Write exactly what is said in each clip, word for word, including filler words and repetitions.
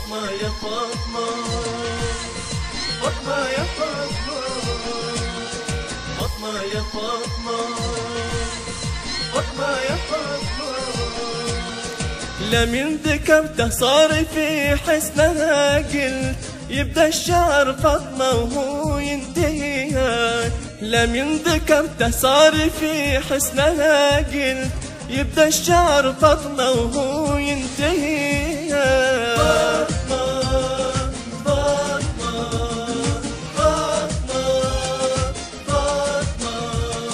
فاطمة يا فاطمة، فاطمة يا فاطمة، فاطمة يا فاطمة، فاطمة يا فاطمة. لمن ذكرته صار في حسنها قلت يبدأ الشعر فاطمة وهو ينتهي. لمن ذكرته صار في حسنها قلت يبدأ الشعر فاطمة وهو ينتهي. فاطمة فاطمة فاطمة فاطمة.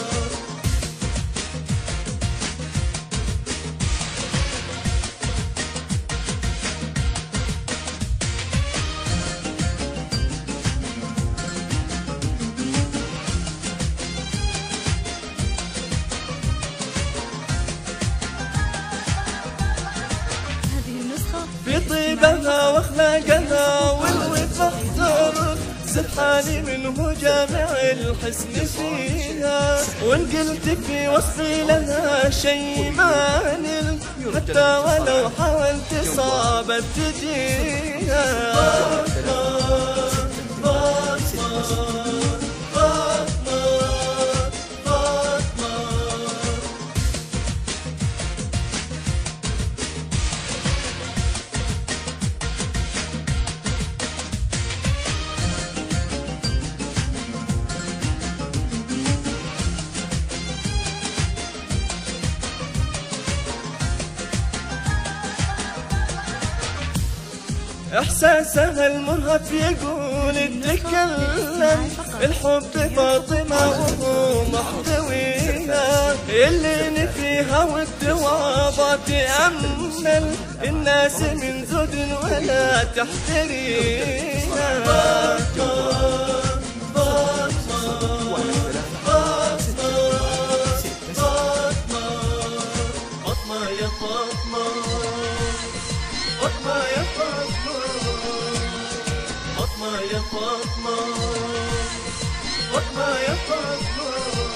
في طيبها واخلاقها والوفا احترت سبحاني منه جامع الحسن فيها. وان قلت في وصفي لها شي ما نلت حتى ولو حاولت صعب ابتديها. إحساسها المرهف يقول اتكلم الحب فاطمة وهو محتويها. اللي نفيها والدوابة تأمل الناس من زود ولا تحتريها. فاطمة يا فاطمة، فاطمة يا فاطمة، فاطمة يا فاطمة، فاطمة يا فاطمة.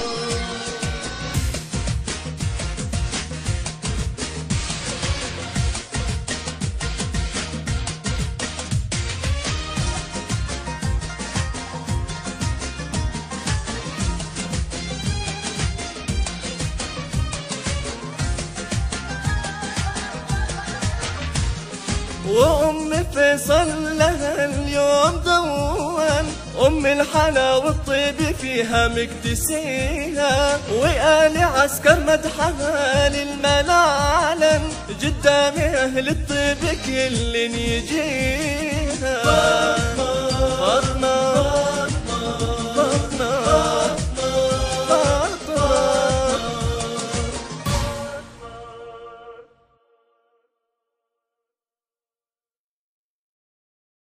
وأم فيصل لها اليوم دوان، أم الحلا والطيب فيها مكتسيها. وآل عسكر مدحها للملا علن قدام أهل الطيب كل يجي.